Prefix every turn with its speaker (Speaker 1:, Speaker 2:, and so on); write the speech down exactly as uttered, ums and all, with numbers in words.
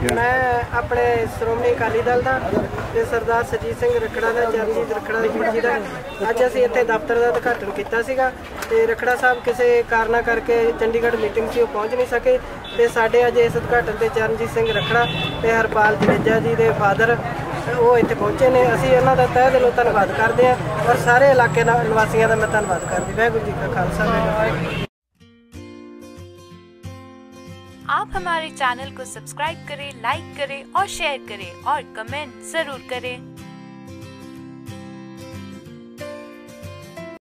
Speaker 1: मैं अपने श्रोमणी अकाली दल का ते सरदार सुरजीत सिंह रखड़ा का चरणजीत रखड़ा की बच्ची का अज असीं इत्थे दफ्तर का उद्घाटन किया सीगा ते रखड़ा साहब किसी कारणा करके चंडीगढ़ मीटिंग से पहुँच नहीं सके ते साडे अज इस उद्घाटन ते चरणजीत सिंह रखड़ा ते हरपाल जडेजा जी के फादर वो इत्थे पहुँचे ने। असीं उन्हां दा तहे दिलों धन्नवाद करते हैं और सारे इलाके निवासियों का मैं धन्नवाद करदी। वाहिगुरू जी का खालसा वाहिगुरू।
Speaker 2: आप हमारे चैनल को सब्सक्राइब करें, लाइक करें और शेयर करें और कमेंट जरूर करें।